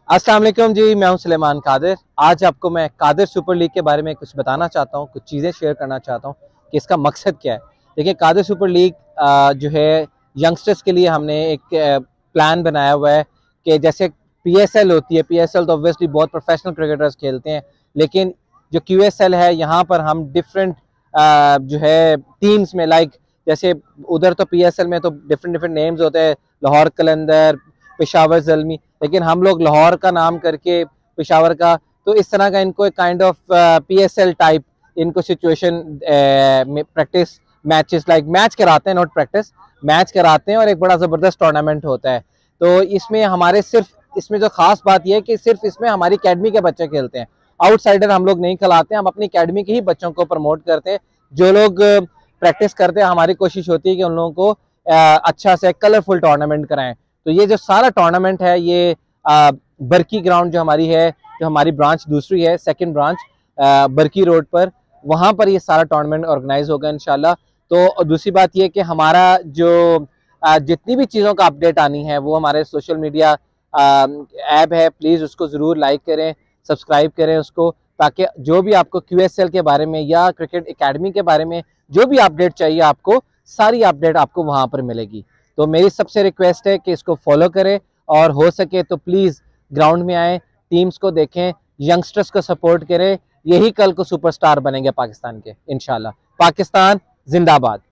अस्सलाम वालेकुम जी, मैं हूं सुलेमान कादिर। आज आपको मैं कादिर सुपर लीग के बारे में कुछ बताना चाहता हूं, कुछ चीज़ें शेयर करना चाहता हूं कि इसका मकसद क्या है। देखिए, कादिर सुपर लीग जो है यंगस्टर्स के लिए हमने एक प्लान बनाया हुआ है कि जैसे पीएसएल होती है, पीएसएल तो ऑब्वियसली बहुत प्रोफेशनल क्रिकेटर्स खेलते हैं, लेकिन जो क्यूएसएल है यहाँ पर हम डिफरेंट जो है टीम्स में जैसे उधर तो पीएसएल में तो डिफरेंट डिफरेंट नेम्स होते हैं, लाहौर कलंदर, पेशावर जल्मी, लेकिन हम लोग लाहौर का नाम करके पेशावर का, तो इस तरह का इनको एक काइंड ऑफ पीएसएल टाइप इनको सिचुएशन में प्रैक्टिस मैचेस मैच कराते हैं, नॉट प्रैक्टिस, मैच कराते हैं और एक बड़ा ज़बरदस्त टूर्नामेंट होता है। तो इसमें हमारे सिर्फ इसमें जो खास बात यह है कि सिर्फ इसमें हमारी अकेडमी के बच्चे खेलते हैं, आउटसाइडर हम लोग नहीं खिलाते हैं, हम अपनी अकेडमी के ही बच्चों को प्रमोट करते हैं। जो लोग प्रैक्टिस करते हैं, हमारी कोशिश होती है कि उन लोगों को अच्छा से कलरफुल टूर्नामेंट कराएं। तो ये जो सारा टूर्नामेंट है ये बरकी ग्राउंड जो हमारी है, जो हमारी ब्रांच दूसरी है, सेकंड ब्रांच बरकी रोड पर, वहाँ पर ये सारा टूर्नामेंट ऑर्गेनाइज होगा इंशाल्लाह। तो दूसरी बात ये कि हमारा जो जितनी भी चीज़ों का अपडेट आनी है वो हमारे सोशल मीडिया ऐप है, प्लीज़ उसको ज़रूर लाइक करें, सब्सक्राइब करें उसको, ताकि जो भी आपको क्यूएसएल के बारे में या क्रिकेट एकेडमी के बारे में जो भी अपडेट चाहिए आपको, सारी अपडेट आपको वहाँ पर मिलेगी। तो मेरी सबसे रिक्वेस्ट है कि इसको फॉलो करें और हो सके तो प्लीज़ ग्राउंड में आएँ, टीम्स को देखें, यंगस्टर्स को सपोर्ट करें। यही कल को सुपरस्टार बनेंगे पाकिस्तान के, इंशाल्लाह। पाकिस्तान जिंदाबाद।